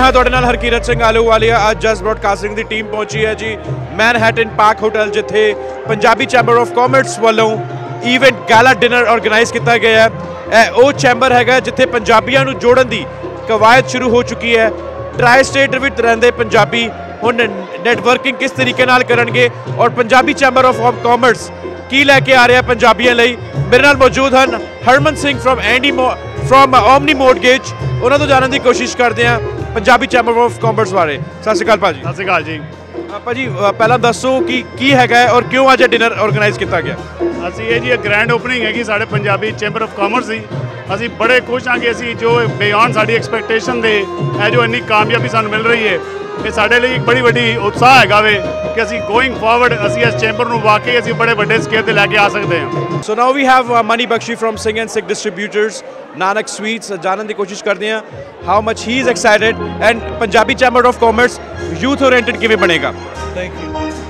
मैं तुहाडे नाल हरकीरत सिंह आलूवालिया। अज जस्ट ब्रॉडकास्टिंग की टीम पहुंची है जी मैनहैटन पार्क होटल, जिथे पंजाबी चैंबर ऑफ कॉमर्स वालों ईवेंट गैला डिनर ऑर्गेनाइज किया गया है। वो चैंबर है जिथे पंजाबियों को जोड़न की कवायद शुरू हो चुकी है। ट्राई स्टेट विच रहिंदे पंजाबी हुण नैटवर्किंग किस तरीके नाल करनगे और पंजाबी चैंबर ऑफ कॉमर्स की लैके आ रहा पंजाबियों लई। मेरे नाल मौजूद हैं Harman Singh from Omni Mortgage. उन्होंने तो जानने की कोशिश करते हैं पंजाबी चैंबर ऑफ कॉमर्स बारे। सत श्री अकाल भाजी। सत श्री अकाल जी। भाजी पहला दसो कि की है और क्यों अज डिनर ऑर्गेनाइज किया गया। ਅਸੀਂ ਇਹ ਜੀ ग्रैंड ओपनिंग हैगी साढ़े पंजाबी चैंबर ऑफ कॉमर्स की। ਅਸੀਂ बड़े खुश हाँ कि ਅਸੀਂ जो बियॉन्ड साड़ी एक्सपैक्टेशन दे है जो इन्नी कामयाबी सानू मिल रही है, ये साढ़े लिए एक बड़ी वड्डी उत्साह है वे कि ਅਸੀਂ गोइंग फॉरवर्ड ਅਸੀਂ इस चैंबर ਨੂੰ वाकई ਅਸੀਂ बड़े ਵੱਡੇ स्केल ਤੇ ਲੈ ਕੇ ਆ ਸਕਦੇ ਹਾਂ। So now we have Mani Bakshi from Singh and Singh distributors Nanak Sweets. जानने की कोशिश करते हैं how much he is excited and Punjabi Chamber of Commerce youth oriented किवें बनेगा। Thank you.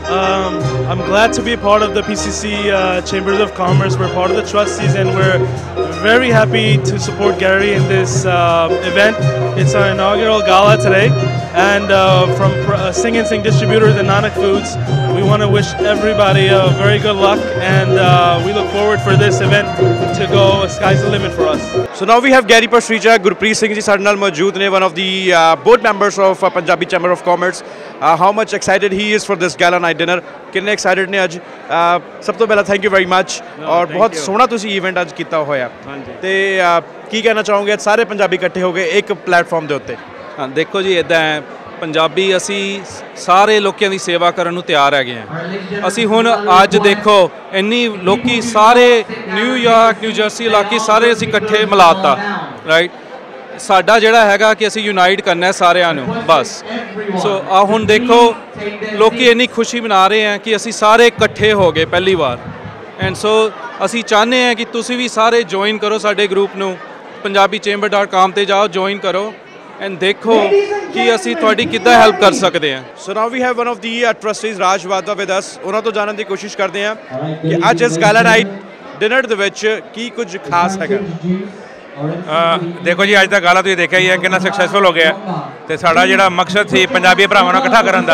I'm glad to be a part of the PCC Chambers of Commerce. We're part of the trustees and we're very happy to support Gary in this event. It's our inaugural gala today, and from Singh and Singh Distributors and Nanak Foods, we want to wish everybody a very good luck, and we look forward for this event to go sky's the limit for us. So now we have Gary Pasricha, Gurpreet Singh ji ਸਾਡੇ ਨਾਲ ਮੌਜੂਦ ਨੇ, one of the board members of Punjabi Chamber of Commerce. How much excited he is for this gala night dinner? कितने excited ने ਅੱਜ? ਸਭ ਤੋਂ ਪਹਿਲਾਂ ਥੈਂਕ ਯੂ ਵੈਰੀ ਮੱਚ ਔਰ ਬਹੁਤ ਸੋਹਣਾ ਤੁਸੀਂ ਇਵੈਂਟ ਅੱਜ ਕੀਤਾ ਹੋਇਆ ਤੇ ਕੀ ਕਹਿਣਾ ਚਾਹੋਗੇ ਅੱਜ ਸਾਰੇ ਪੰਜਾਬੀ ਇਕੱਠੇ ਹੋ ਗਏ ਇੱਕ ਪਲੇਟਫਾਰਮ ਦੇ ਉੱਤੇ। ਹਾਂ ਦੇਖੋ ਜੀ ਇੱਦਾਂ ਹੈ ਪੰਜਾਬੀ ਅਸੀਂ ਸਾਰੇ ਲੋਕਾਂ ਦੀ ਸੇਵਾ ਕਰਨ ਨੂੰ ਤਿਆਰ ਹੈਗੇ ਹਾਂ। ਅਸੀਂ ਹੁਣ ਅੱਜ ਦੇਖੋ ਇੰਨੀ ਲੋਕੀ ਸਾਰੇ ਨਿਊਯਾਰਕ ਨਿਊ ਜਰਸੀ ਇਲਾਕੇ ਸਾਰੇ ਅਸੀਂ ਇਕੱਠੇ ਮਿਲਾਤਾ ਰਾਈਟ। ਸਾਡਾ ਜਿਹੜਾ ਹੈਗਾ ਕਿ ਅਸੀਂ ਯੂਨਾਈਟ ਕਰਨਾ ਸਾਰਿਆਂ ਨੂੰ ਬਸ। ਸੋ ਆ ਹੁਣ ਦੇਖੋ ਲੋਕੀ ਇੰਨੀ ਖੁਸ਼ੀ ਮਨਾ ਰਹੇ ਆ ਕਿ ਅਸੀਂ ਸਾਰੇ ਇਕੱਠੇ ਹੋ ਗਏ ਪਹਿਲੀ ਵਾਰ ਐਂਡ ਸੋ ਅਸੀਂ ਚਾਹੁੰਦੇ ਹਾਂ ਕਿ ਤੁਸੀਂ ਵੀ ਸਾਰੇ ਜੁਆਇਨ ਕਰੋ ਸਾਡੇ ਗਰੁੱਪ ਨੂੰ punjabichamber.com ਤੇ ਜਾਓ ਜੁਆਇਨ ਕਰੋ ਐਂਡ ਦੇਖੋ ਕਿ ਅਸੀਂ ਤੁਹਾਡੀ ਕਿੱਦਾਂ ਹੈਲਪ ਕਰ ਸਕਦੇ ਹਾਂ। So now we have one of the trustees Raj Wadhwa with us. ਉਹਨਾਂ ਤੋਂ ਜਾਣਨ ਦੀ ਕੋਸ਼ਿਸ਼ ਕਰਦੇ ਹਾਂ ਕਿ ਅੱਜ ਇਸ ਗੈਲਾ ਨਾਈਟ ਡਿਨਰ ਦੇ ਵਿੱਚ ਕੀ ਕੁਝ ਖਾਸ ਹੈਗਾ। देखो जी अज तक गाला तुसीं देखा ही है कितना सक्सैसफुल हो गया तो साड़ा जिहड़ा मकसद सी पंजाबी भरावां नूं इकट्ठा करन दा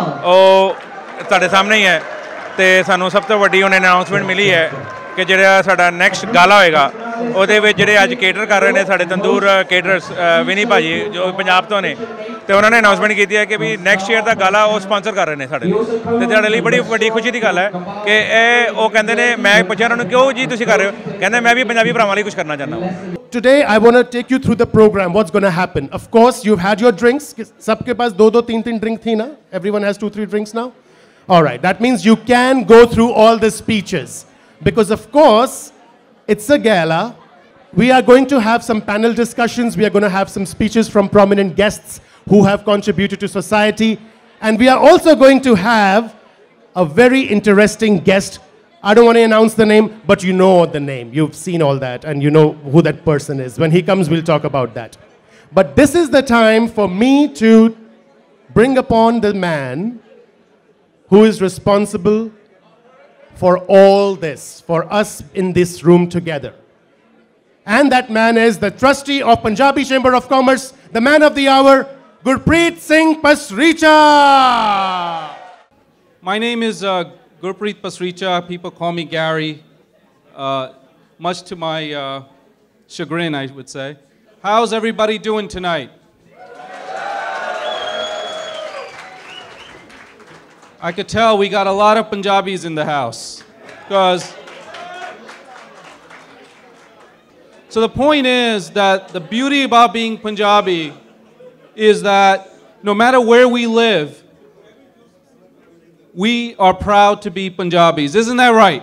ਉਹ ਤੁਹਾਡੇ सामने ही है। तो सानूं सब तो वड्डी हुण अनाउंसमेंट मिली है कि जिहड़ा साडा नैक्सट गाला होएगा ਉਹਦੇ ਵਿੱਚ ਜਿਹੜੇ ਅੱਜ ਕੇਟਰ ਕਰ ਰਹੇ ਨੇ ਸਾਡੇ ਤੰਦੂਰ ਕੇਟਰਸ ਵਿਨੀ ਭਾਜੀ ਜੋ ਪੰਜਾਬ ਤੋਂ ਨੇ ਤੇ ਉਹਨਾਂ ਨੇ ਅਨਾਉਂਸਮੈਂਟ ਕੀਤੀ ਹੈ ਕਿ ਵੀ ਨੈਕਸਟ ਈਅਰ ਦਾ ਗਾਲਾ ਉਹ ਸਪਾਂਸਰ ਕਰ ਰਹੇ ਨੇ ਸਾਡੇ ਲਈ ਤੇ ਸਾਡੇ ਲਈ ਬੜੀ ਵੱਡੀ ਖੁਸ਼ੀ ਦੀ ਗੱਲ ਹੈ ਕਿ ਇਹ ਉਹ ਕਹਿੰਦੇ ਨੇ। ਮੈਂ ਪੁੱਛਿਆ ਉਹਨਾਂ ਨੂੰ ਕਿਉਂ ਜੀ ਤੁਸੀਂ ਕਰ ਰਹੇ ਹੋ, ਕਹਿੰਦੇ ਮੈਂ ਵੀ ਪੰਜਾਬੀ ਭਰਾਵਾਂ ਲਈ ਕੁਝ ਕਰਨਾ ਚਾਹੁੰਦਾ ਹਾਂ। Today I want to take you through the program. What's going to happen? Of course, you've had your drinks. Sabke paas 2-3 drink thi na? Everyone has 2-3 drinks now. All right. That means you can go through all the speeches because of course it's a gala. We are going to have some panel discussions. We are going to have some speeches from prominent guests who have contributed to society. And we are also going to have a very interesting guest. I don't want to announce the name, but you know the name. You've seen all that and you know who that person is. When he comes, we'll talk about that. But this is the time for me to bring upon the man who is responsible for all this, for us in this room together. And that man is the trustee of Punjabi Chamber of Commerce, the man of the hour, Gurpreet Singh Pasricha. My name is Gurpreet Pasricha. People call me Gary, much to my chagrin, I would say. How's everybody doing tonight? I could tell we got a lot of Punjabis in the house. So the point is that the beauty about being Punjabi is that no matter where we live, we are proud to be Punjabis. Isn't that right?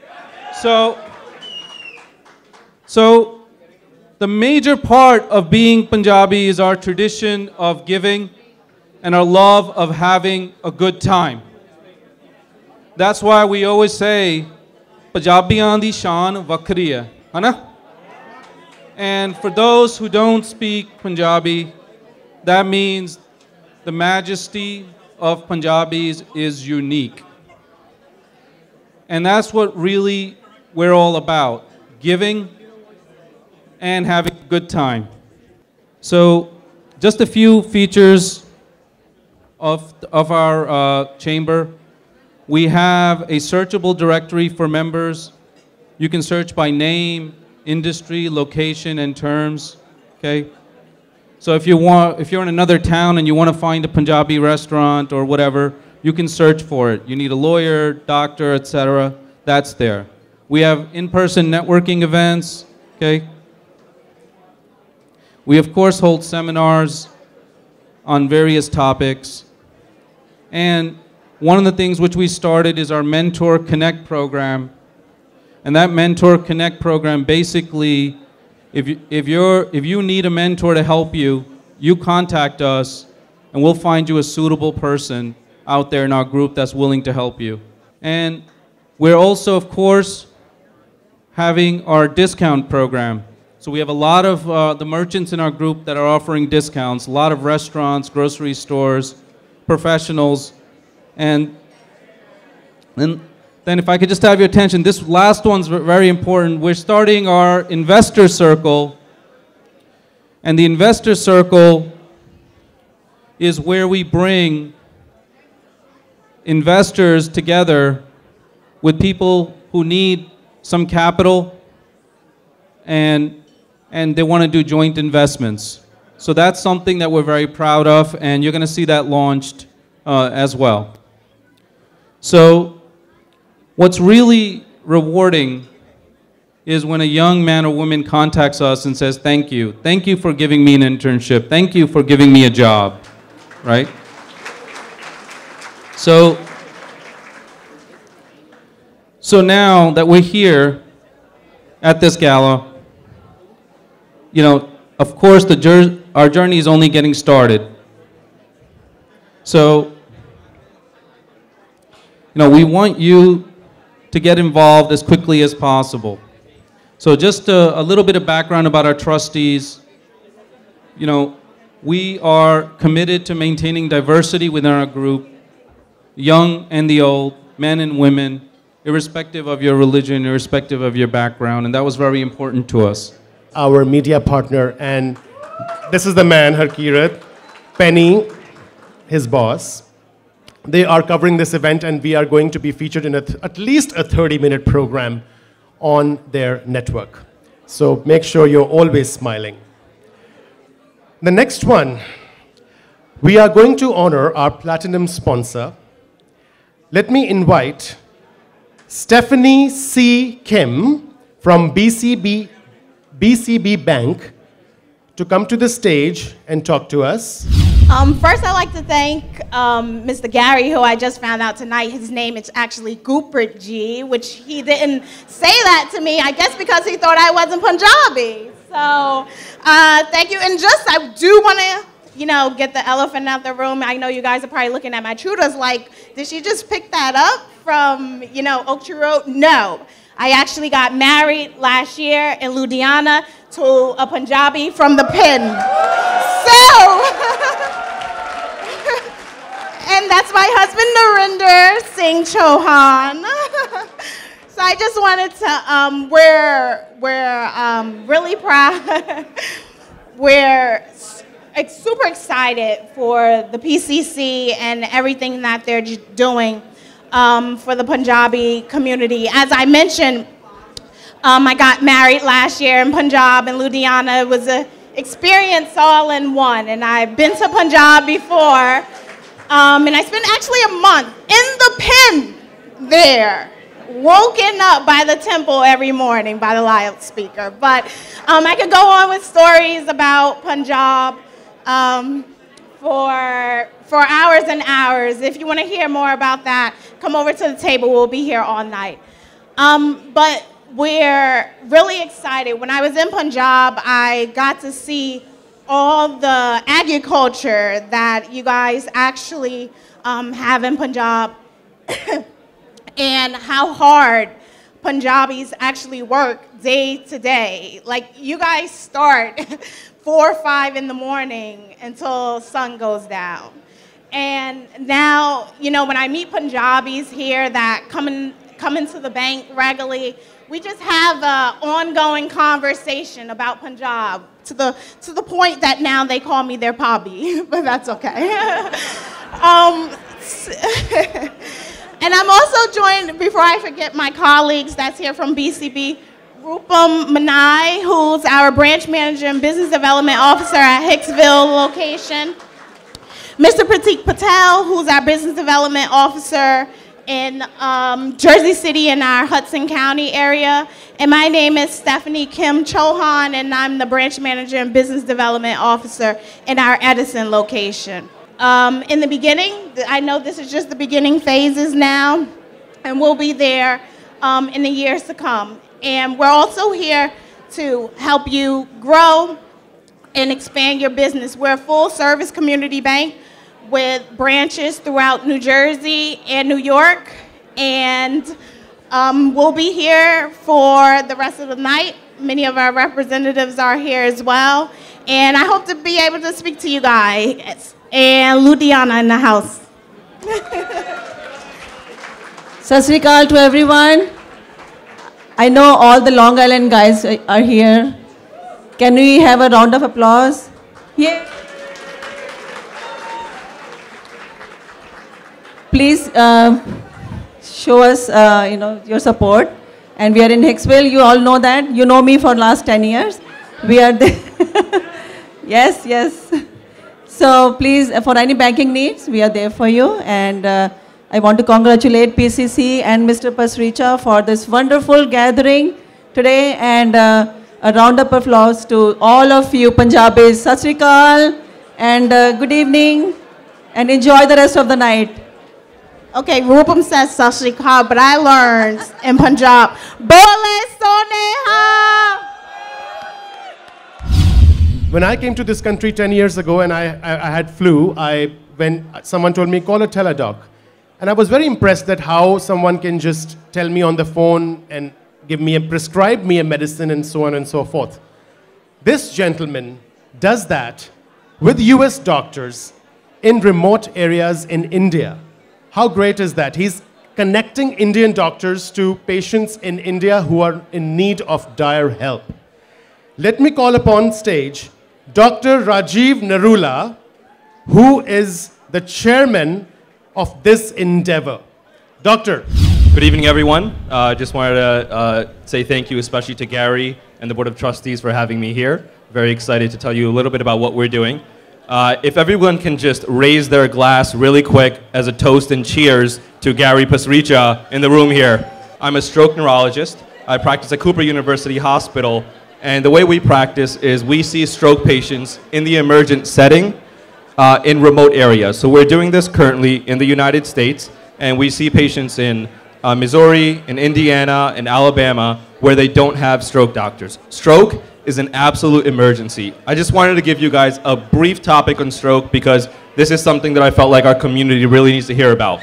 So the major part of being Punjabi is our tradition of giving and our love of having a good time. That's why we always say, Punjabiyan di shaan vakhri hai, hai na? And for those who don't speak Punjabi, that means the majesty of Punjabis is unique. And that's what really we're all about, giving and having a good time. So just a few features of our chamber. We have a searchable directory for members. You can search by name, industry, location, and terms. Okay. So if you're in another town and you want to find a Punjabi restaurant or whatever, you can search for it. You need a lawyer, doctor, etc. That's there. We have in-person networking events. Okay. We of course hold seminars on various topics. And one of the things which we started is our Mentor Connect program. And that Mentor Connect program basically, if you need a mentor to help you, you contact us and we'll find you a suitable person out there in our group that's willing to help you. And we're also, of course, having our discount program. So we have a lot of the merchants in our group that are offering discounts, a lot of restaurants, grocery stores, professionals, and then if I could just have your attention, this last one's very important. We're starting our investor circle, and the investor circle is where we bring investors together with people who need some capital and they want to do joint investments. So that's something that we're very proud of, and you're going to see that launched as well. So what's really rewarding is when a young man or woman contacts us and says, thank you for giving me an internship, thank you for giving me a job, right? So now that we're here at this gala, you know, of course our journey is only getting started. So, you know, we want you to get involved as quickly as possible. So just a little bit of background about our trustees. You know, we are committed to maintaining diversity within our group, young and the old, men and women, irrespective of your religion, irrespective of your background, and that was very important to us. Our media partner, and this is the man, Harkirat, Penny, his boss. They are covering this event, and we are going to be featured in at least a 30-minute program on their network. So make sure you're always smiling. The next one, we are going to honor our platinum sponsor. Let me invite Stephanie C. Kim from BCB Bank to come to the stage and talk to us. First, I'd like to thank Mr. Gary, who I just found out tonight. His name is actually Guprit G, which he didn't say that to me, I guess because he thought I wasn't Punjabi. So thank you. And just, I do want to, you know, get the elephant out the room. I know you guys are probably looking at my tutors like, did she just pick that up from, you know, Oak Tree Road? No. I actually got married last year in Ludhiana to a Punjabi from the Pin. So, and that's my husband Narinder Singh Chauhan. So I just wanted to, we're really proud. We're super excited for the PCC and everything that they're doing for the Punjabi community. As I mentioned, I got married last year in Punjab and Ludhiana. It was an experience all in one, and I've been to Punjab before, and I spent actually a month in the Pin there, woken up by the temple every morning by the loudspeaker. But I could go on with stories about Punjab for hours and hours. If you want to hear more about that, come over to the table. We'll be here all night. But we're really excited. When I was in Punjab, I got to see all the agriculture that you guys actually have in Punjab and how hard Punjabis actually work day to day. Like, you guys start 4 or 5 in the morning until sun goes down. And now, you know, when I meet Punjabis here that come in come into the bank regularly. We just have an ongoing conversation about Punjab to the point that now they call me their Pobby, but that's okay. And I'm also joined, before I forget my colleagues that's here from BCB, Rupam Manai, who's our branch manager and business development officer at Hicksville location. Mr. Pratik Patel, who's our business development officer in Jersey City in our Hudson County area. And my name is Stephanie Kim Chauhan, and I'm the branch manager and business development officer in our Edison location. In the beginning, I know this is just the beginning phases now, and we'll be there in the years to come. And we're also here to help you grow and expand your business. We're a full-service community bank with branches throughout New Jersey and New York, and we'll be here for the rest of the night. Many of our representatives are here as well, and I hope to be able to speak to you guys. And Ludiana in the house. Sat Sri Akal to everyone. I know all the Long Island guys are here. Can we have a round of applause? Yeah. Please show us, your support. And we are in Hicksville. You all know that. You know me for last 10 years. We are there. Yes, yes. So please, for any banking needs, we are there for you. And I want to congratulate PCC and Mr. Pasricha for this wonderful gathering today. And a round of applause to all of you Punjabis. Sat Sri Akal, and good evening, and enjoy the rest of the night. Okay, Rupam says Sat Sri Akal, but I learned in Punjab, Bole Soneha. When I came to this country 10 years ago and I had flu, someone told me, call a teledoc. And I was very impressed at how someone can just tell me on the phone and prescribe me a medicine and so on and so forth. This gentleman does that with US doctors in remote areas in India. How great is that? He's connecting Indian doctors to patients in India who are in need of dire help. Let me call upon stage Dr. Rajiv Narula, who is the chairman of this endeavor. Doctor. Good evening, everyone. Just wanted to say thank you, especially to Gary and the Board of Trustees for having me here. Very excited to tell you a little bit about what we're doing. If everyone can just raise their glass really quick as a toast and cheers to Gary Pasricha in the room here. I'm a stroke neurologist. I practice at Cooper University Hospital. And the way we practice is we see stroke patients in the emergent setting in remote areas. So we're doing this currently in the United States, and we see patients in Missouri, in Indiana, in Alabama, where they don't have stroke doctors. Stroke is an absolute emergency. I just wanted to give you guys a brief topic on stroke because this is something that I felt like our community really needs to hear about.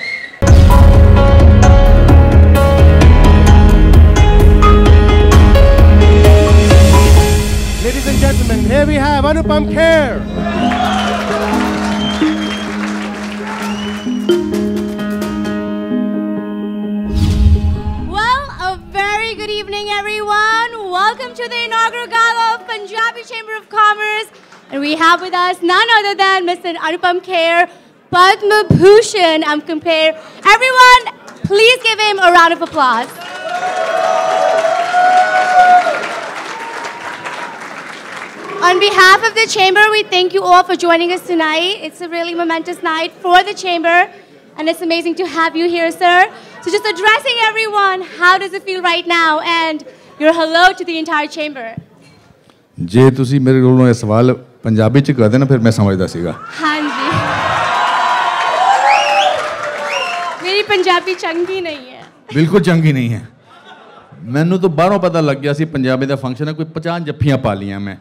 Ladies and gentlemen, here we have Anupam Kher. Well, a very good evening, everyone. Welcome to the inaugural gala of Punjabi Chamber of Commerce. And we have with us none other than Mr. Anupam Kher, Padma Bhushan. Everyone, please give him a round of applause. On behalf of the Chamber, we thank you all for joining us tonight. It's a really momentous night for the Chamber, and it's amazing to have you here, sir. So just addressing everyone, how does it feel right now? And your hello to the entire Chamber. ਜੇ ਤੁਸੀਂ ਮੇਰੇ ਕੋਲੋਂ ਇਹ ਸਵਾਲ ਪੰਜਾਬੀ ਚ ਕਰਦੇ ਨਾ ਫਿਰ ਮੈਂ ਸਮਝਦਾ ਸੀਗਾ ਹਾਂਜੀ ਮੇਰੀ ਪੰਜਾਬੀ ਚੰਗੀ ਨਹੀਂ ਹੈ ਬਿਲਕੁਲ ਚੰਗੀ ਨਹੀਂ ਹੈ ਮੈਨੂੰ ਤਾਂ ਬਾਹਰੋਂ ਪਤਾ ਲੱਗ ਗਿਆ ਸੀ ਪੰਜਾਬੀ ਦਾ ਫੰਕਸ਼ਨ ਹੈ ਕੋਈ 50 ਜੱਫੀਆਂ ਪਾ ਲੀਆਂ ਮੈਂ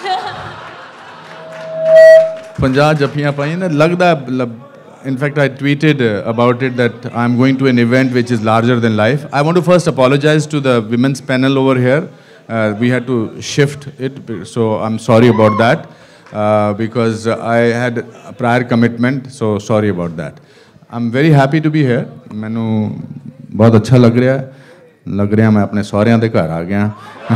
50 ਜੱਫੀਆਂ ਪਾਈਆਂ ਨੇ ਲੱਗਦਾ In fact, I tweeted about it that I'm going to an event which is larger than life. I want to first apologize to the women's panel over here. We had to shift it, so I'm sorry about that because I had a prior commitment, so sorry about that. I'm very happy to be here. ਮੈਨੂੰ बहुत अच्छा लग रहा मैं अपने सहुरिਆਂ ਦੇ ਘਰ आ गया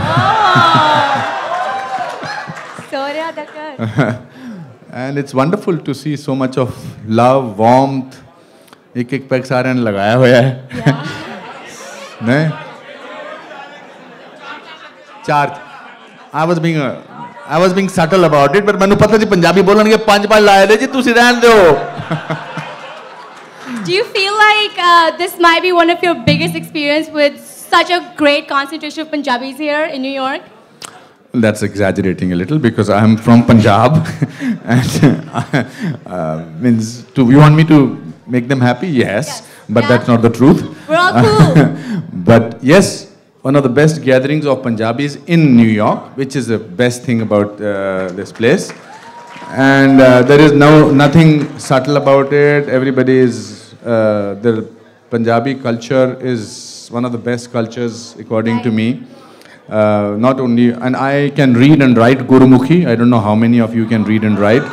and it's wonderful to see so much of love, warmth. एक पैक सारे ने लगाया हुआ है नहीं चार I was being subtle about it, but मैंने पता जी पंजाबी बोलने के 5 लाए थे जी तुसी रहन दो. Do you feel like this might be one of your biggest experience with such a great concentration of Punjabis here in New York? That's exaggerating a little because I am from Punjab and means you want me to make them happy? Yes. But that's not the truth. We're all cool. But yes, one of the best gatherings of Punjabis in New York, which is the best thing about this place. And there is nothing subtle about it. Everybody is, the Punjabi culture is one of the best cultures according to me. Not only, and I can read and write Gurumukhi. I don't know how many of you can read and write.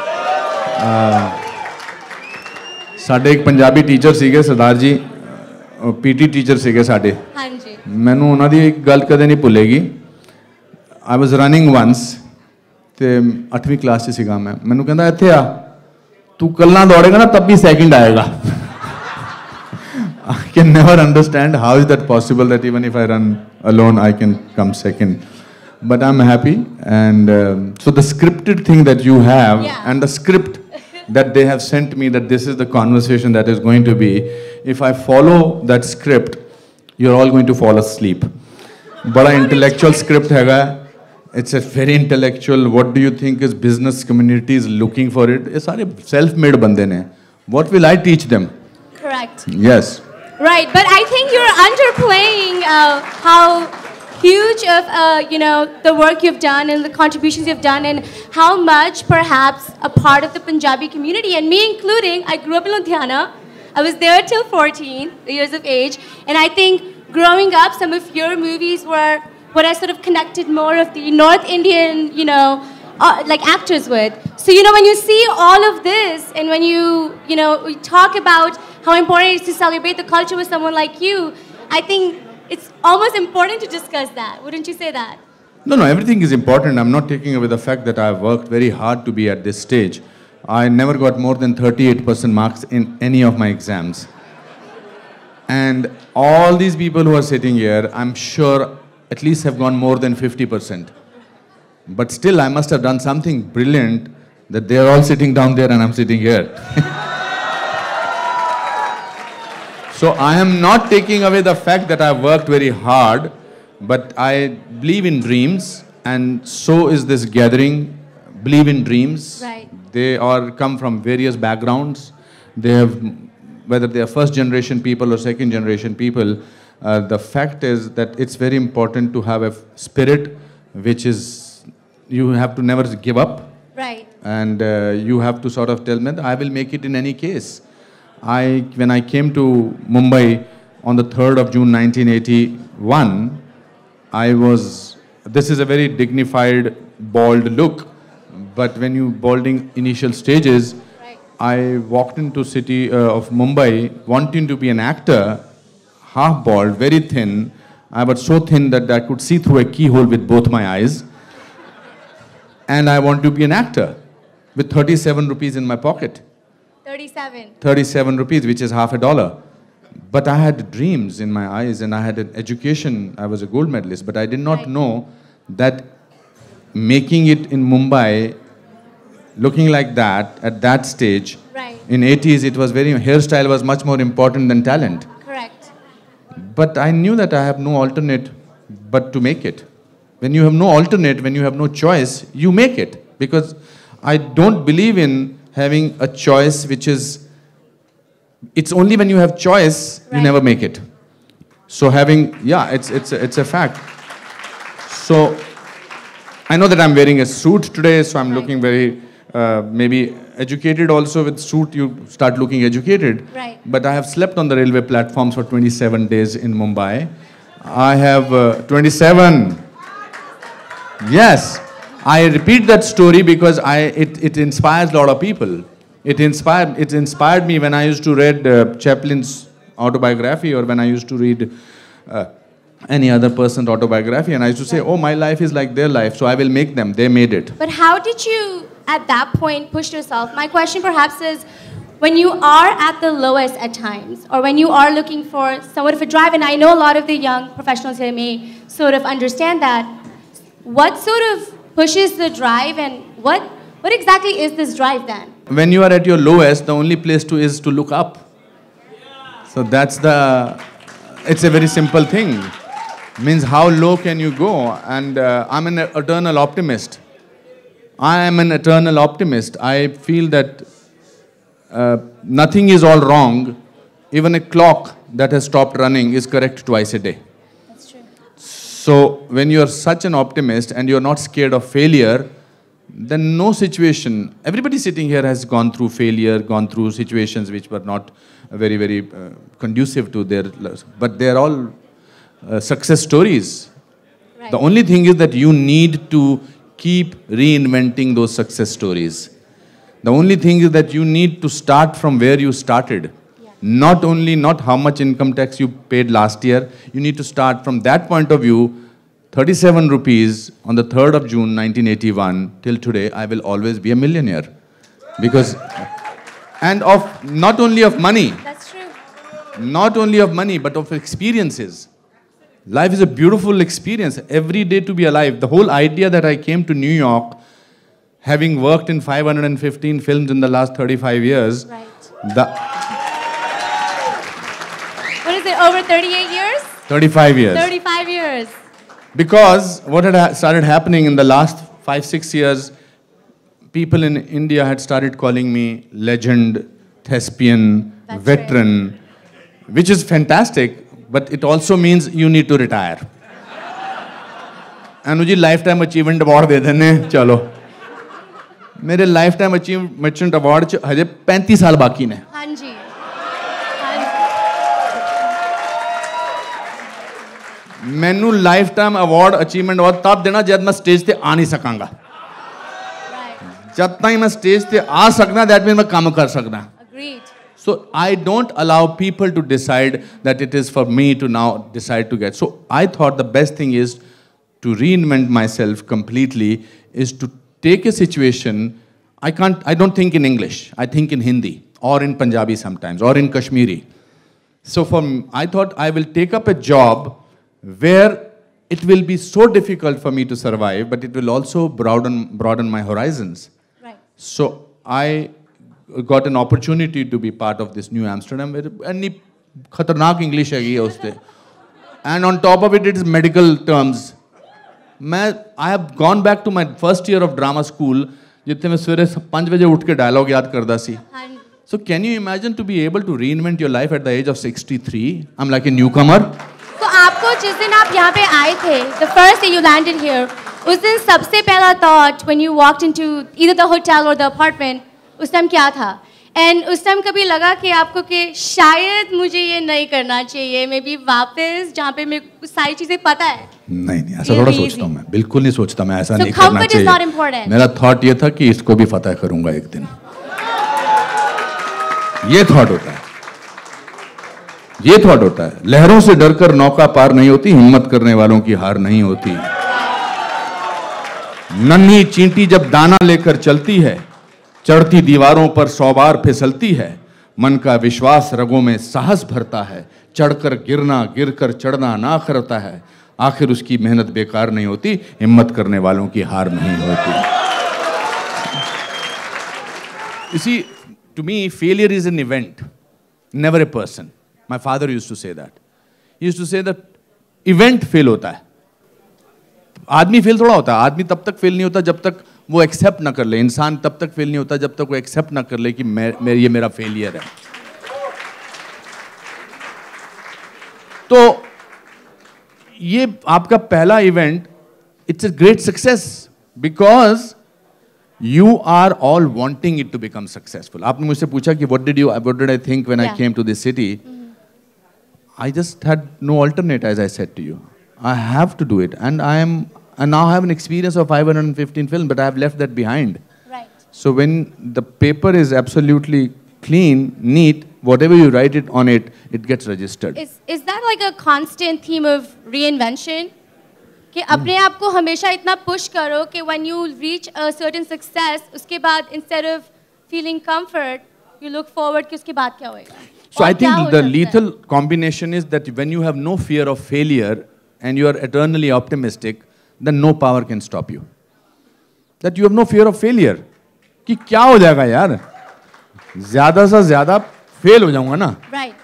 ਸਾਡੇ ਇੱਕ Punjabi teacher ਸੀਗੇ Sardar ji PT teacher ਸੀਗੇ ਸਾਡੇ ਹਾਂਜੀ ਮੈਨੂੰ ਉਹਨਾਂ ਦੀ ਇੱਕ ਗੱਲ ਕਦੇ ਨਹੀਂ ਭੁੱਲੇਗੀ ਆਈ ਵਾਸ ਰਨਿੰਗ ਵਾਂਸ ਤੇ 8ਵੀਂ ਕਲਾਸ 'ਚ ਸੀਗਾ ਮੈਂ ਮੈਨੂੰ ਕਹਿੰਦਾ ਇੱਥੇ ਆ ਤੂੰ ਕੱਲਾ ਦੌੜੇਗਾ ਨਾ ਤਬ ਵੀ ਸੈਕਿੰਡ ਆਏਗਾ I can never understand how is that possible that even if I run alone I can come second. But I'm happy and so the scripted thing that you have and the script that they have sent me that this is the conversation that is going to be, if I follow that script, you're all going to fall asleep. But an intellectual script hai, it's a very intellectual, what do you think is business community is looking for it? It's all self-made bande ne. What will I teach them? Correct. Yes. Right, but I think you're underplaying how huge of the work you've done and the contributions you've done and how much perhaps a part of the Punjabi community and me including. I grew up in Ludhiana. I was there till 14 years of age, and I think growing up some of your movies were what I sort of connected more of the North Indian like actors with. So when you see all of this and when we talk about how important it is to celebrate the culture with someone like you, I think it's almost important to discuss that. Wouldn't you say that? No, everything is important. I'm not taking away the fact that I've worked very hard to be at this stage. I never got more than 38% marks in any of my exams. And all these people who are sitting here, I'm sure at least have gone more than 50%. But still, I must have done something brilliant that they're all sitting down there and I'm sitting here. So I am not taking away the fact that I've worked very hard, but I believe in dreams, and so is this gathering. Believe in dreams. Right. They all come from various backgrounds. They have, whether they are first generation people or second generation people, the fact is that it's very important to have a spirit which is, you have to never give up. Right. And you have to sort of tell me that I will make it in any case. When I came to Mumbai on the 3rd of June 1981, this is a very dignified, bald look, but when you balding initial stages, I walked into city of Mumbai wanting to be an actor, half bald, very thin. I was so thin that I could see through a keyhole with both my eyes. And I want to be an actor with 37 rupees in my pocket. 37 rupees, which is $50. But I had dreams in my eyes and I had an education. I was a gold medalist, but I did not know that making it in Mumbai, looking like that at that stage, in 80s, it was hairstyle was much more important than talent. Correct. But I knew that I have no alternate but to make it. When you have no alternate, when you have no choice, you make it. Because I don't believe in having a choice which is, it's only when you have choice, you never make it. So it's a fact. So I know that I'm wearing a suit today, so I'm looking very, maybe educated also. With suit, you start looking educated. Right. But I have slept on the railway platforms for 27 days in Mumbai. I have 27. Yes. I repeat that story because it inspires a lot of people. It inspired me when I used to read Chaplin's autobiography, or when I used to read any other person's autobiography, and I used to say, oh, my life is like their life, so I will make them. They made it. But how did you, at that point, push yourself? My question perhaps is, when you are at the lowest at times, or when you are looking for somewhat of a drive, and I know a lot of the young professionals here may sort of understand that, what sort of pushes the drive, and what exactly is this drive then? When you are at your lowest, the only place is to look up. So that's it's a very simple thing. Means how low can you go? And I'm an eternal optimist. I am an eternal optimist. I feel that nothing is all wrong. Even a clock that has stopped running is correct twice a day. That's true. So when you're such an optimist and you're not scared of failure, then no situation, everybody sitting here has gone through failure, gone through situations which were not very, very conducive to their lives. But they're all success stories. Right. The only thing is that you need to keep reinventing those success stories. The only thing is that you need to start from where you started. Yeah. Not how much income tax you paid last year. You need to start from that point of view. 37 rupees on the 3rd of June 1981 till today, I will always be a millionaire. Because, and of not only of money. That's true. Not only of money, but of experiences. Life is a beautiful experience. Every day to be alive. The whole idea that I came to New York, having worked in 515 films in the last 35 years. Right. What is it, over 38 years? 35 years. 35 years. Because what had started happening in the last 5-6 years, people in India had started calling me legend, thespian, veteran, which is fantastic, but it also means you need to retire. And मुझे lifetime achievement award दे देने चलो मेरे lifetime achievement award च हजे 35 साल बाकी ने हाँ जी मैनू lifetime award achievement award तब देना जब मैं stage ते आ नहीं सकांगा जब तक मैं stage ते आ सकना that means मैं काम कर सकना Agreed. So I don't allow people to decide that it is for me to now decide to get. So I thought the best thing is to reinvent myself completely, is to take a situation. I don't think in English. I think in Hindi or in Punjabi sometimes or in Kashmiri. So I thought I will take up a job where it will be so difficult for me to survive, but it will also broaden my horizons. Right. So I got an opportunity to be part of this New Amsterdam, where any khatarnak English hai uste. And on top of it, it is medical terms. I have gone back to my first year of drama school, जितने मैं सवेरे 5 बजे उठ के dialogue याद करता सी. So can you imagine to be able to reinvent your life at the age of 63? I'm like a newcomer. तो आपको जिस दिन आप यहाँ पे आए थे, the first day you landed here, उस दिन सबसे पहला thought when you walked into either the hotel or the apartment, उस टाइम क्या था? And उस टाइम कभी लगा कि आपको कि शायद मुझे ये नहीं करना चाहिए, मे बी वापस जहाँ पे मेरे को सारी चीजें पता है. नहीं ऐसा थोड़ा सोचता हूँ मैं, बिल्कुल नहीं सोचता मैं ऐसा नहीं करना चाहिए. मेरा थॉट ये था कि इसको भी फतह करूँगा एक दिन. ये थॉट होता है. ये थॉट होता है. लहरों से डरकर नौका पार नहीं होती, हिम्मत करने वालों की हार नहीं होती. नन्ही चींटी जब दाना लेकर चलती है, चढ़ती दीवारों पर 100 बार फिसलती है. मन का विश्वास रगों में साहस भरता है. चढ़कर गिरना, गिरकर चढ़ना ना करता है. आखिर उसकी मेहनत बेकार नहीं होती, हिम्मत करने वालों की हार नहीं होती. You see, to me, failure is an event, never a person. My father used to say that. He used to say that event fail होता है. आदमी फेल थोड़ा होता है. आदमी तब तक फेल नहीं होता जब तक वो एक्सेप्ट ना कर ले. इंसान तब तक फेल नहीं होता जब तक वो एक्सेप्ट ना कर ले कि ये मेरा फेलियर है. तो ये आपका पहला event, it's a great success because you are all wanting it to become successful. आपने मुझसे पूछा कि what did I think when I came to this city? I just had no alternate, as I said to you. I have to do it, and I now have an experience of 515 films, but I have left that behind. Right. So when the paper is absolutely clean, neat. Whatever you write it on it, it gets registered. Is that like a constant theme of reinvention? कि अपने आप को हमेशा इतना push करो कि when you reach a certain success, उसके बाद instead of feeling comfort, you look forward कि उसके बाद क्या होएगा? So I think the lethal combination is that when you have no fear of failure and you are eternally optimistic, then no power can stop you. That you have no fear of failure. कि क्या हो जाएगा यार? ज़्यादा से ज़्यादा fail हो जाऊँगा ना? Right.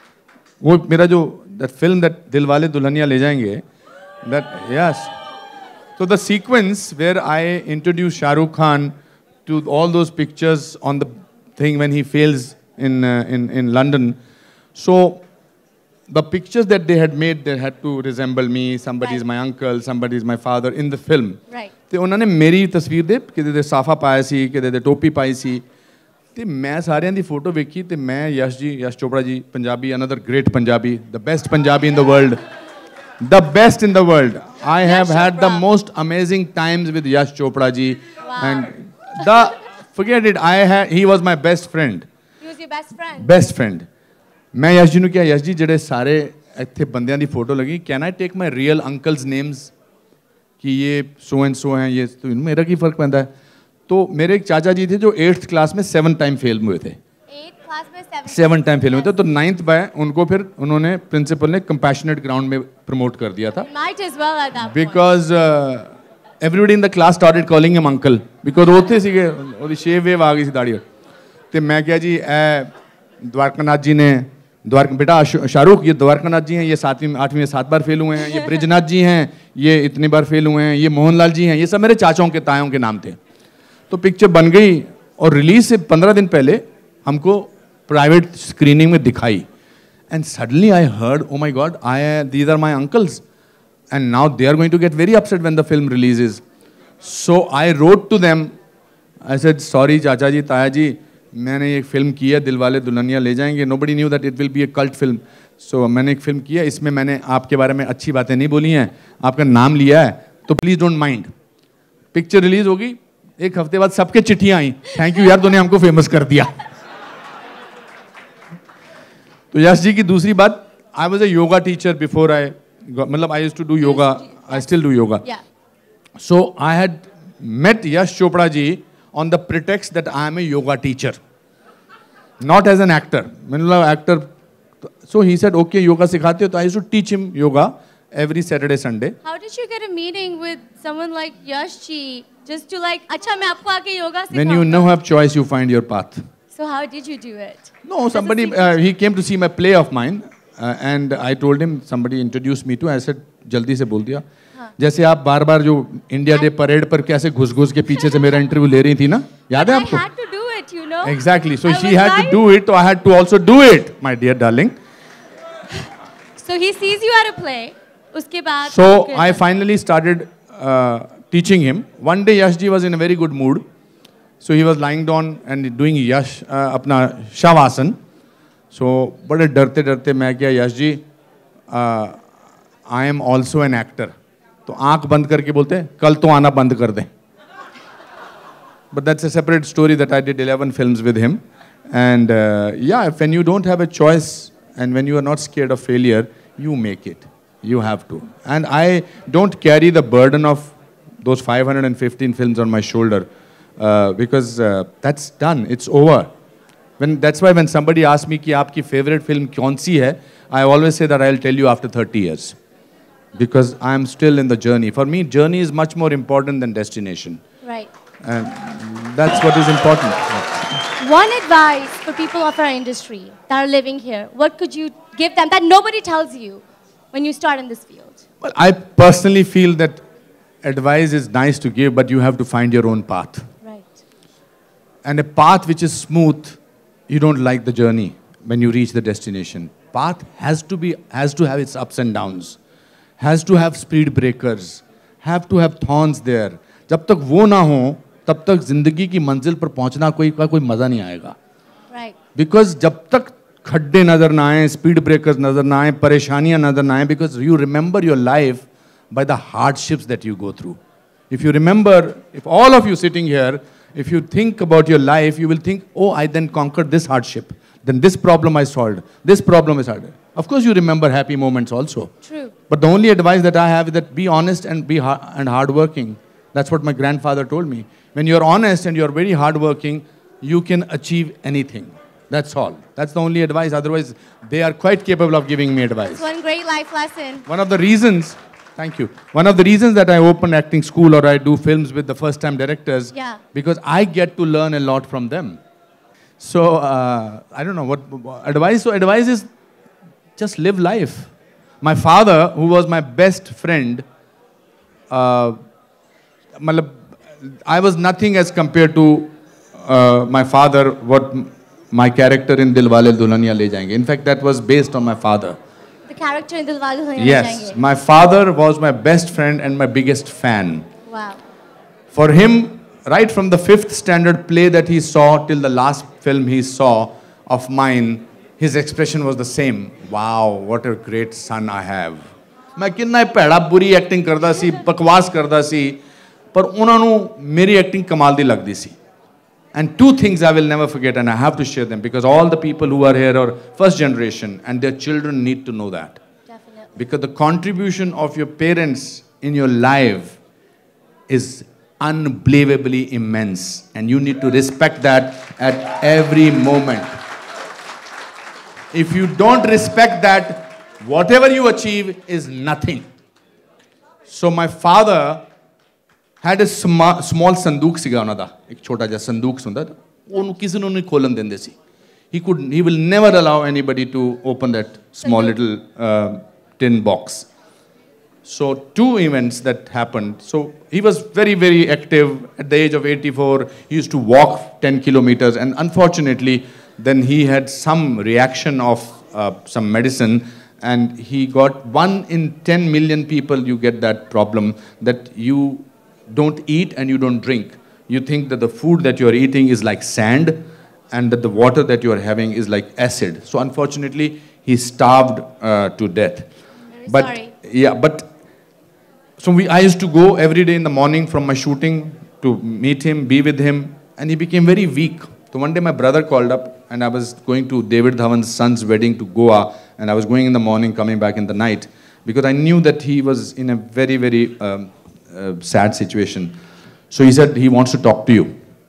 वो मेरा जो that film that Dilwale Dulhania Le जाएंगे, that yes. So the sequence where I introduce Shah Rukh Khan to all those pictures on the thing when he fails in London. So the pictures that they had made, they had to resemble me. Somebody is my uncle, somebody is my father in the film. Right. ਤੇ ਉਹਨਾਂ ਨੇ ਮੇਰੀ ਤਸਵੀਰ ਦੇ ਕਿਤੇ ਦੇ ਸਾਫਾ ਪਾਇਆ ਸੀ, ਕਿਤੇ ਦੇ ਟੋਪੀ ਪਾਈ ਸੀ ਤੇ ਮੈਂ ਸਾਰਿਆਂ ਦੀ ਫੋਟੋ ਵੇਖੀ ਤੇ ਮੈਂ ਯਸ਼ ਚੋਪੜਾ ਜੀ Punjabi another great Punjabi, the best Punjabi in the world. The best in the world. I have had the most amazing times with Yash Chopra ji. Wow. And forget it, he was my best friend. He was your best friend? Best friend. मैं यश जी ਨੂੰ ਕਿਹਾ ਯਸ਼ ਜੀ ਜਿਹੜੇ ਸਾਰੇ ਇੱਥੇ ਬੰਦਿਆਂ ਦੀ photo ਲੱਗੀ can I take my real uncle's names कि ये so and so हैं ये तो मेरा की फर्क पैंदा है तो मेरे एक चाचा जी थे जो 8th क्लास में 7 टाइम फेल हुए थे 8th क्लास में 7 टाइम फेल हुए थे तो 9th बाय उनको फिर उन्होंने प्रिंसिपल ने कंपैशनेट ग्राउंड में प्रमोट कर दिया था might as well at that because everybody in the class started calling him uncle because ਉੱਥੇ ਸੀਗੇ ਉਹਦੀ ਸ਼ੇਵ ਵੇਵ ਆ ਗਈ ਸੀ ਦਾੜੀ ਤੇ ਮੈਂ ਕਿਹਾ ਜੀ ਇਹ द्वारकानाथ जी ने बेटा शाहरुख ये द्वारकानाथ जी हैं ये 7वीं 8वीं में 7 बार फेल हुए हैं ये ब्रिजनाथ जी हैं ये इतनी बार फेल हुए हैं ये मोहनलाल जी हैं ये सब मेरे चाचाओं के तायों के नाम थे तो पिक्चर बन गई और रिलीज से 15 दिन पहले हमको प्राइवेट स्क्रीनिंग में दिखाई and suddenly I heard oh my God these are my uncles and now they are going to get very upset when the film releases so I wrote to them I said sorry chacha ji ताया जी मैंने एक film की है Dilwale Dulhania Le Jayenge nobody knew that it will be a cult film so मैंने एक film की है इसमें मैंने आपके बारे में अच्छी बातें नहीं बोली हैं आपका नाम लिया है तो please don't mind picture release होगी एक हफ्ते बाद सबके चिट्ठियां आई थैंक यू यार तूने हमको फेमस कर दिया तो यश जी की दूसरी बात I was a yoga teacher before I मतलब I used to do yoga I still do yoga so I had met Yash Chopra ji on the pretext that I am a yoga teacher, not as an actor. मतलब actor, so he said, okay, yoga सिखाते हो, तो I used to teach him yoga every Saturday, Sunday. How did you get a meeting with someone like Yash ji just to like, अच्छा मैं आपको आके yoga सिखाऊंगा? When you never have choice, you find your path. So how did you do it? No, somebody he came to see my play of mine, and I told him somebody introduced me to. I said, जल्दी से बोल दिया. जैसे आप बार बार जो India day parade पर कैसे घुस के पीछे से मेरा इंटरव्यू ले रही थी ना याद है आपको? I had to do it, you know. Exactly. So she had to do it, so I had to also do it, my dear darling. So he sees you at a play. उसके बाद. So I finally started teaching him. One day Yash ji was in a very good mood, so he was lying down and doing Yash अपना shavasana. So बड़े डरते मैं क्या Yash ji I am also an actor. तो आंख बंद करके बोलते हैं कल तो आना बंद कर दें but that's a separate story that I did 11 films with him and yeah when you don't have a choice and when you are not scared of failure you make it you have to and I don't carry the burden of those 515 films on my shoulder because that's done it's over that's why when somebody asks me कि आपकी favorite film कौन सी है I always say that I'll tell you after 30 years because I am still in the journey. For me, journey is much more important than destination. Right. And that's what is important. One advice for people of our industry that are living here, what could you give them that nobody tells you when you start in this field? Well, I personally feel that advice is nice to give, but you have to find your own path. Right. And a path which is smooth, you don't like the journey when you reach the destination. Path has to have its ups and downs. Has to have speed breakers, have to have thorns there. जब तक वो ना हो, तब तक जिंदगी की मंजिल पर पहुंचना कोई मजा नहीं आएगा. Right. Because जब तक खड्डे नजर ना आए, speed breakers नजर ना आए, परेशानियां नजर ना आए, because you remember your life by the hardships that you go through. If you remember, if all of you sitting here, If you think about your life, you will think, oh, I then conquered this hardship. Then this problem I solved. This problem is harder. Of course, you remember happy moments also. True. But the only advice that I have is that be honest and be hardworking. That's what my grandfather told me. When you're honest and you're very hardworking, you can achieve anything. That's all. That's the only advice. Otherwise, they are quite capable of giving me advice. It's one great life lesson. One of the reasons, thank you. One of the reasons that I open acting school or I do films with the first-time directors, because I get to learn a lot from them. So, I don't know what advice. So, advice is just live life. My father, who was my best friend, I was nothing as compared to my father, what my character in Dilwale Dulhaniya Le Jayenge. In fact, that was based on my father. The character in Dilwale Dulhaniya Le Jayenge. Yes, my father was my best friend and my biggest fan. Wow. For him, right from the 5th standard play that he saw till the last film he saw of mine, his expression was the same. Wow, what a great son I have. मैं कितना भैड़ा बुरी acting करदा सी, बकवास करदा सी, पर उन्हां नूं मेरी एक्टिंग कमाल दी लगदी सी. And 2 things I will never forget, and I have to share them because all the people who are here are first generation and their children need to know that. Definitely. Because the contribution of your parents in your life is unbelievably immense and you need to respect that at every moment. If you don't respect that, whatever you achieve is nothing. So my father had a small sandook siga ਉਹਨਾਂ ਦਾ ਇੱਕ ਛੋਟਾ ਜਿਹਾ ਸੰਦੂਕ ਹੁੰਦਾ ਉਹਨੂੰ ਕਿਸੇ ਨੂੰ ਨਹੀਂ ਖੋਲਣ ਦਿੰਦੇ ਸੀ. He will never allow anybody to open that small little tin box. So 2 events that happened. So he was very, very active at the age of 84. He used to walk 10 kilometers and unfortunately then he had some reaction of some medicine and he got 1 in 10 million people you get that problem that you don't eat and you don't drink. You think that the food that you are eating is like sand and that the water that you are having is like acid. So unfortunately, he starved to death. But sorry. Yeah, but so I used to go every day in the morning from my shooting to meet him, be with him, and he became very weak. So one day my brother called up and I was going to David Dhawan's son's wedding to Goa and I was going in the morning, coming back in the night because I knew that he was in a very, very sad situation. So he said he wants to talk to you.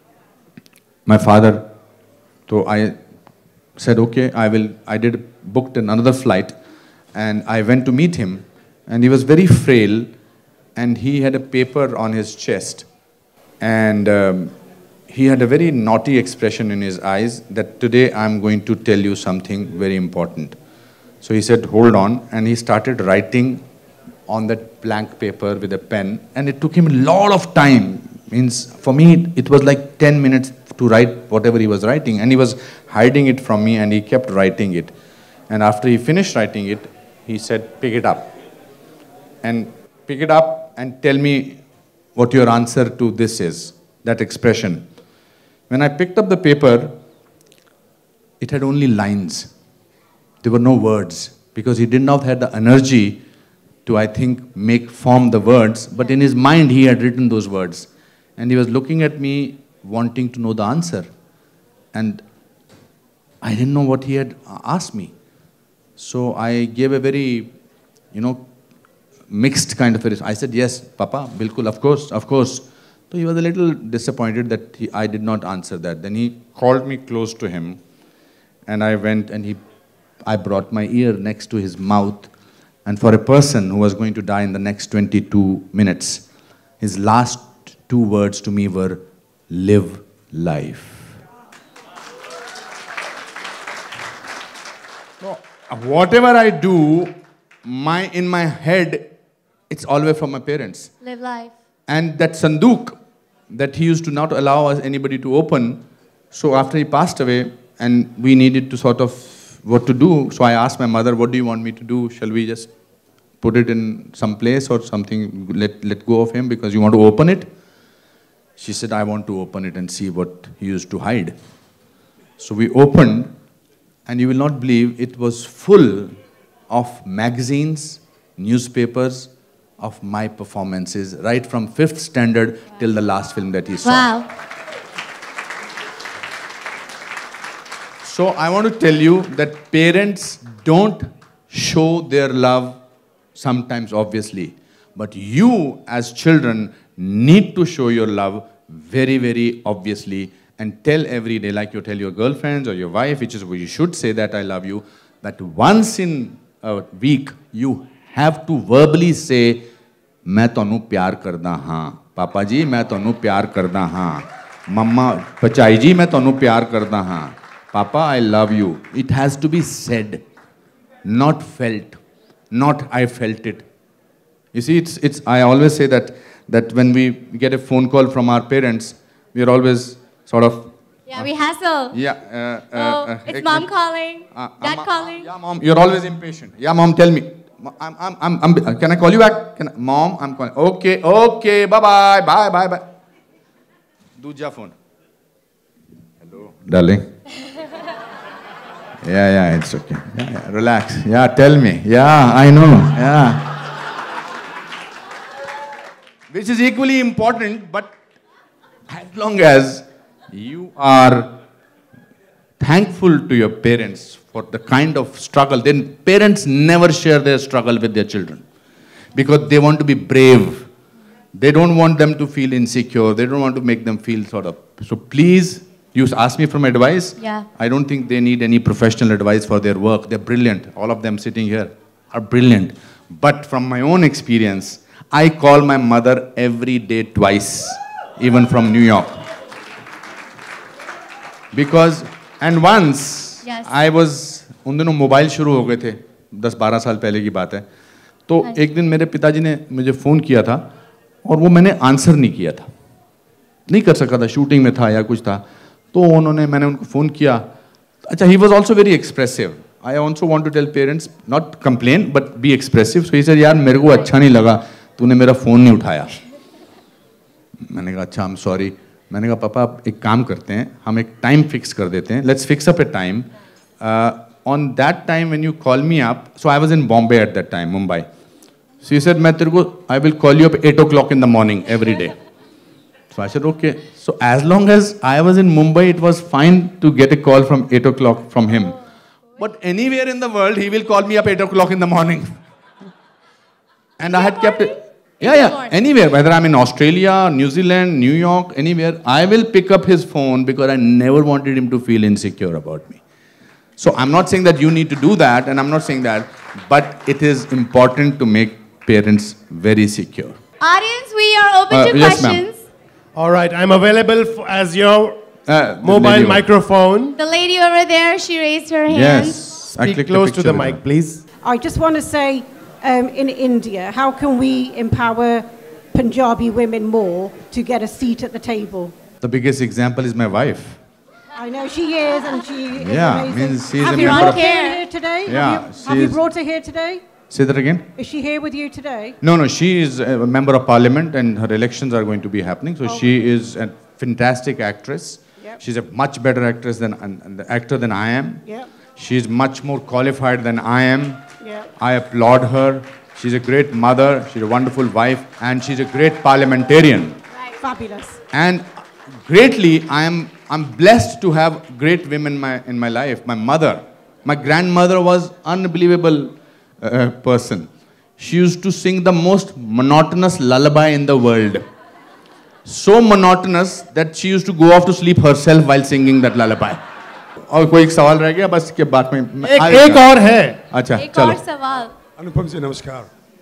My father, so I said, okay, I booked another flight and I went to meet him and he was very frail and he had a paper on his chest and he had a very naughty expression in his eyes that today I'm going to tell you something very important. So he said, hold on, and he started writing on that blank paper with a pen and it took him a lot of time. Means for me it was like 10 minutes to write whatever he was writing and he was hiding it from me and he kept writing it. And after he finished writing it, he said, pick it up and tell me what your answer to this is, that expression. When I picked up the paper, it had only lines. There were no words because he did not have the energy to, I think, form the words, but in his mind he had written those words. And he was looking at me wanting to know the answer. And I didn't know what he had asked me. So I gave a very, mixed kind of a response. I said, yes, Papa, bilkul, of course, of course. So he was a little disappointed that I did not answer that. Then he called me close to him and I went and I brought my ear next to his mouth. And for a person who was going to die in the next 22 minutes, his last 2 words to me were, live life. So, whatever I do, in my head, it's always from my parents. Live life. And that sandook that he used to not allow anybody to open, so after he passed away, and we needed to sort of what to do, so I asked my mother, what do you want me to do? Shall we just put it in some place or something, let go of him because you want to open it? She said, I want to open it and see what he used to hide. So we opened, and you will not believe it was full of magazines, newspapers, of my performances, right from 5th standard till the last film that he saw. Wow. So I want to tell you that parents don't show their love sometimes obviously, but you as children need to show your love very, very obviously and tell every day, like you tell your girlfriends or your wife, which is where you should say that I love you, that once in a week you have to verbally say, मैं तोनू प्यार करदा हाँ, पापा जी मैं तोनू प्यार करदा हाँ, मम्मा पचाई जी मैं तोनू प्यार करदा हाँ, Papa, I love you. It has to be said, not felt, not I felt it. You see, I always say that when we get a phone call from our parents, we are always sort of... Yeah, we hassle. Yeah. It's mom calling, dad calling. Yeah, mom, you're always impatient. Yeah, mom, tell me. Can I call you back? Mom, I'm calling. Okay, bye-bye. Dooja phone. Hello, darling. Yeah, it's okay. Yeah, relax. Yeah, tell me. Yeah, I know. Yeah. Which is equally important, but as long as you are thankful to your parents for the kind of struggle, then parents never share their struggle with their children because they want to be brave. They don't want them to feel insecure. They don't want to make them feel sort of... So please, you ask me for my advice. Yeah. I don't think they need any professional advice for their work. They're brilliant. All of them sitting here are brilliant. But from my own experience, I call my mother every day twice, even from New York. Because, and once, yes. I was, उन दिनों mobile शुरू हो गए थे, 10-12 साल पहले की बात है, तो एक दिन मेरे पिताजी ने मुझे फ़ोन किया था और वो मैंने आंसर नहीं किया था, नहीं कर सका था, शूटिंग में था या कुछ था, तो मैंने उनको फ़ोन किया, अच्छा, he was also very expressive. I also want to tell parents, not complain, but be expressive. So he said, यार मेरे को अच्छा नहीं लगा, तूने मेरा फ़ोन नहीं उठाया. मैंने कहा, अच्छा, I'm sorry. मैंने कहा, पापा आप एक काम करते हैं, हम एक टाइम फिक्स कर देते हैं. Let's fix up a time. On that time when you call me up, so I was in Bombay at that time, Mumbai. So he said, I will call you up 8 o'clock in the morning every day. So I said, okay. So as long as I was in Mumbai, it was fine to get a call from 8 o'clock from him. But anywhere in the world, he will call me up 8 o'clock in the morning. And I had kept it. Yeah, anywhere, whether I'm in Australia, New Zealand, New York, anywhere, I will pick up his phone because I never wanted him to feel insecure about me. So I'm not saying that you need to do that, and I'm not saying that, but it is important to make parents very secure. Audience, we are open to yes, questions. All right, I'm available as your mobile microphone. The lady over there, she raised her hand. Yes. Speak close to the mic, please. I just want to say, in India, how can we empower Punjabi women more to get a seat at the table? The biggest example is my wife. I know she is, and she is amazing. Means she's have a you member brought of... her here today? Yeah, have you brought her here today? Say that again? Is she here with you today? No, she is a member of parliament and her elections are going to be happening. So she is a fantastic actress. Yep. She's a much better actress than I am. Yep. She's much more qualified than I am. Yep. I applaud her. She's a great mother. She's a wonderful wife. And she's a great parliamentarian. Right. Fabulous. And greatly, I'm blessed to have great women in my life. My mother, my grandmother was unbelievable person. She used to sing the most monotonous lullaby in the world. So monotonous that she used to go off to sleep herself while singing that lullaby. और कोई एक सवाल रह गया बस के बाद में एक और है. अच्छा एक चलो. और सवाल. अनुपम जी नमस्कार.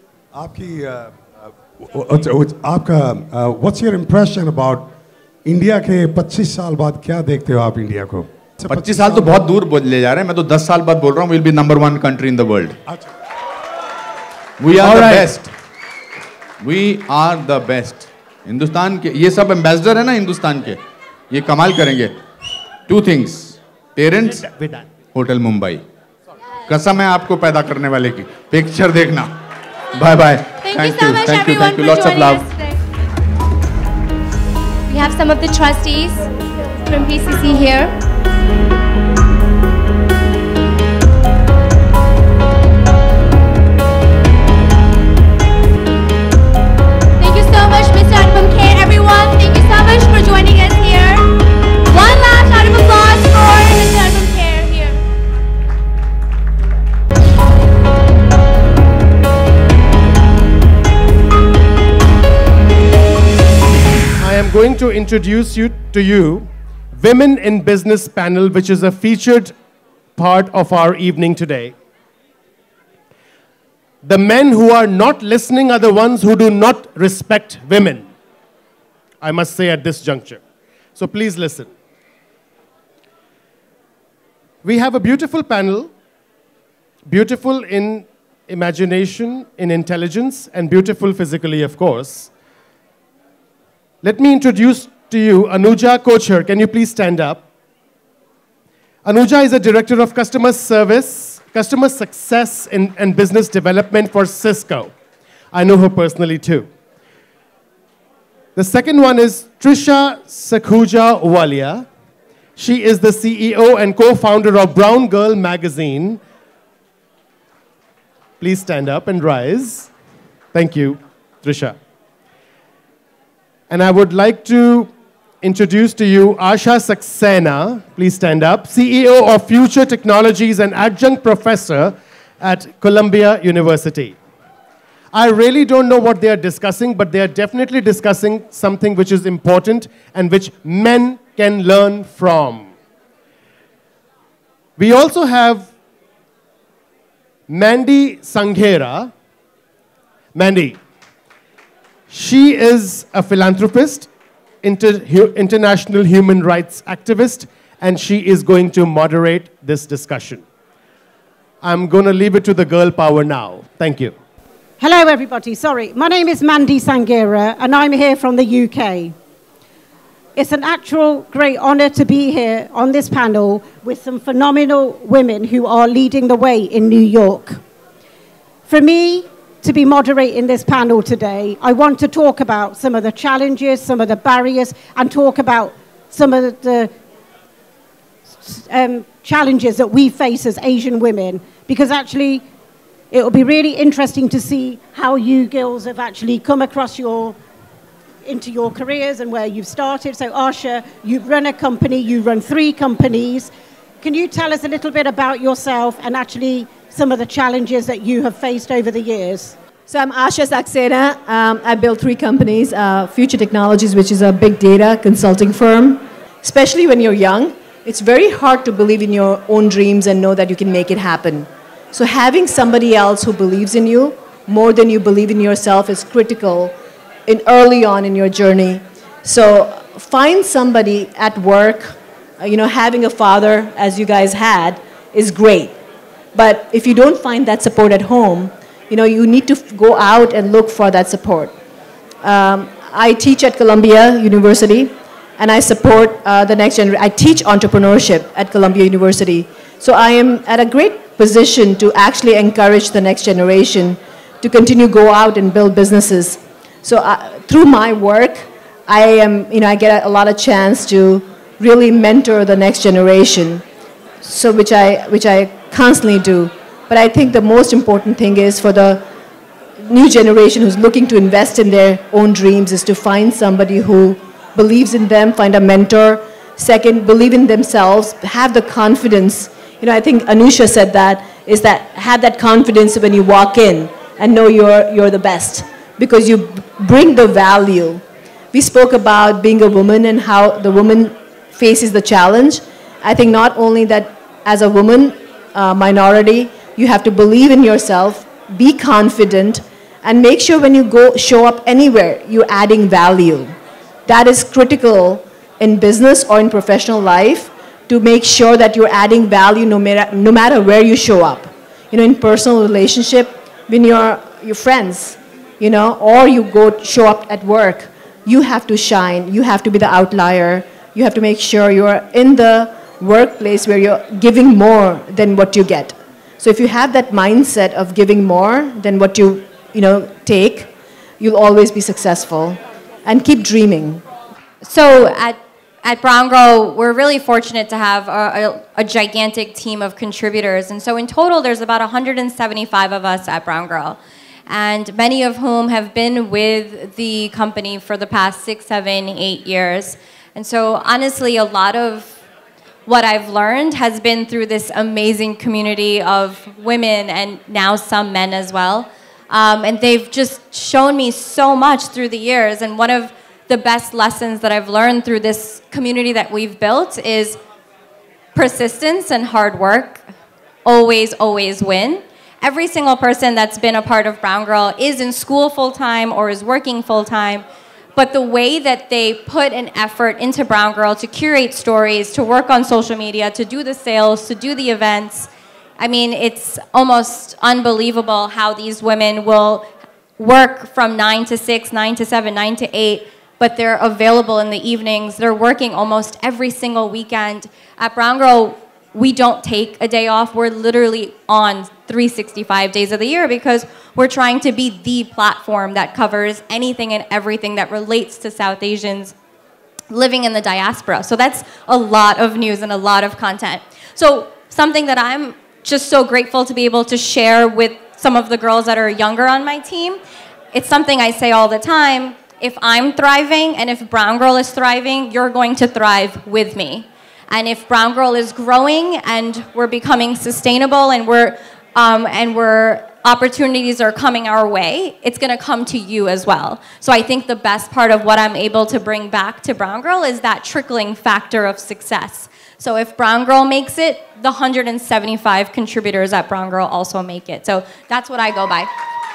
आपका what's your impression about India के 25 साल बाद क्या देखते हो आप इंडिया को? 25 साल तो बहुत दूर ले जा रहे हैं. मैं तो 10 साल बाद बोल रहा हूँ. We'll be #1 country in the world. We are the best. We are the best. Hindustan के ये सब एम्बेसडर है ना हिंदुस्तान के. ये कमाल करेंगे. 2 things. Parents, hotel Mumbai. कसम है आपको पैदा करने वाले की. पिक्चर देखना. Bye bye. Thank you. Lots of love. We have some of the trustees from PCC here. Thank you so much, Mr. Anupam Kher. Everyone, thank you so much for joining us here. One last round of applause for Mr. Anupam Kher. going to introduce to you Women in Business panel, which is a featured part of our evening today. The men who are not listening are the ones who do not respect women, I must say at this juncture. So please listen. We have a beautiful panel, beautiful in imagination, in intelligence, and beautiful physically, of course. Let me introduce to you Anuja Kochhar. Can you please stand up? Anuja is a director of customer service, customer success and business development for Cisco. I know her personally too. The second one is Trisha Sakhuja Walia. She is the CEO and co-founder of Brown Girl magazine. Please stand up and rise. Thank you, Trisha. And I would like to introduce to you Asha Saxena. Please stand up. CEO of Future Technologies and adjunct professor at Columbia University. I really don't know what they are discussing, but they are definitely discussing something which is important and which men can learn from. We also have Mandy Sanghera. Mandy, she is a philanthropist, international human rights activist, and she is going to moderate this discussion. I'm going to leave it to the girl power now. Thank you. Hello, everybody. Sorry. My name is Mandy Sanghera, and I'm here from the UK. It's an actual great honor to be here on this panel with some phenomenal women who are leading the way in New York. For me to be moderating this panel today, I want to talk about some of the challenges, some of the barriers, and talk about some of the challenges that we face as Asian women, because actually it will be really interesting to see how you girls have actually come across into your careers and where you've started. So Asha, you've run a company, you run 3 companies. Can you tell us a little bit about yourself and actually some of the challenges that you have faced over the years? So I'm Asha Saxena. I built 3 companies, Future Technologies, which is a big data consulting firm. Especially when you're young, it's very hard to believe in your own dreams and know that you can make it happen. So having somebody else who believes in you more than you believe in yourself is critical early on in your journey. So find somebody at work, having a father, as you guys had, is great. But if you don't find that support at home, you need to go out and look for that support. I teach at Columbia University, and I support the next generation. I teach entrepreneurship at Columbia University. So I am at a great position to actually encourage the next generation to continue go out and build businesses. So through my work, I get a lot of chance to really mentor the next generation, so which I constantly do. But I think the most important thing is for the new generation who's looking to invest in their own dreams is to find somebody who believes in them, find a mentor. Second, believe in themselves, have the confidence. I think Anusha said that, is that have that confidence when you walk in and know you're the best, because you bring the value. We spoke about being a woman and how the woman faces the challenge. I think not only that as a woman, minority, you have to believe in yourself, be confident, and make sure when you show up anywhere, you're adding value. That is critical in business or in professional life, to make sure that you're adding value no matter where you show up. In personal relationship, when you're your friends, or you show up at work, you have to shine, you have to be the outlier, you have to make sure you're in the workplace where you're giving more than what you get. So if you have that mindset of giving more than what you take, you'll always be successful. And keep dreaming. So at Brown Girl, we're really fortunate to have a gigantic team of contributors. And so in total, there's about 175 of us at Brown Girl, and many of whom have been with the company for the past 6, 7, 8 years. And so honestly, a lot of what I've learned has been through this amazing community of women and now some men as well. And they've just shown me so much through the years. And one of the best lessons that I've learned through this community that we've built is persistence and hard work always, always win. Every single person that's been a part of Brown Girl is in school full-time or is working full-time, but the way that they put an effort into Brown Girl to curate stories, to work on social media, to do the sales, to do the events, I mean, it's almost unbelievable how these women will work from 9 to 6, 9 to 7, 9 to 8, but they're available in the evenings. They're working almost every single weekend. At Brown Girl, we don't take a day off. We're literally on 365 days of the year because we're trying to be the platform that covers anything and everything that relates to South Asians living in the diaspora. So that's a lot of news and a lot of content. So something that I'm just so grateful to be able to share with some of the girls that are younger on my team, it's something I say all the time. If I'm thriving and if Brown Girl is thriving, you're going to thrive with me. And if Brown Girl is growing and we're becoming sustainable and opportunities are coming our way, it's going to come to you as well. So I think the best part of what I'm able to bring back to Brown Girl is that trickling factor of success. So if Brown Girl makes it, the 175 contributors at Brown Girl also make it. So that's what I go by.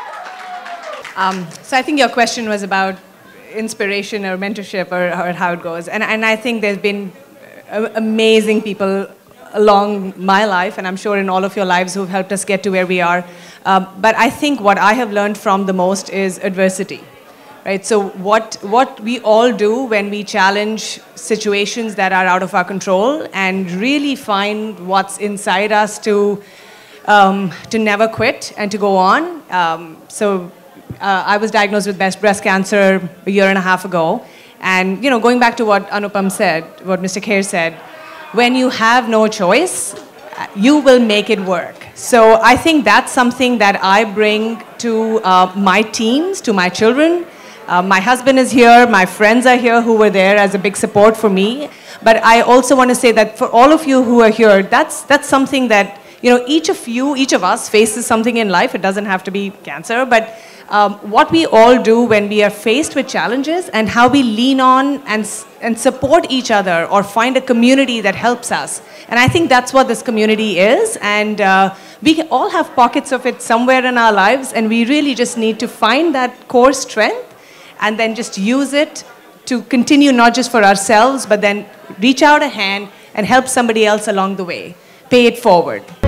So I think your question was about inspiration or mentorship or how it goes. And I think there's been amazing people along my life, and I'm sure in all of your lives, who've helped us get to where we are. But I think what I have learned from the most is adversity, right? So what we all do when we challenge situations that are out of our control and really find what's inside us to never quit and to go on. I was diagnosed with breast cancer a year and a half ago. And, you know, going back to what Anupam said, what Mr. Kher said, when you have no choice, you will make it work. So I think that's something that I bring to my teams, to my children. My husband is here, my friends are here who were there as a big support for me. But I also want to say that for all of you who are here, that's something that, you know, each of us faces something in life. It doesn't have to be cancer, but what we all do when we are faced with challenges and how we lean on and support each other or find a community that helps us. And I think that's what this community is. And we all have pockets of it somewhere in our lives, and we really just need to find that core strength and then just use it to continue not just for ourselves, but then reach out a hand and help somebody else along the way. Pay it forward.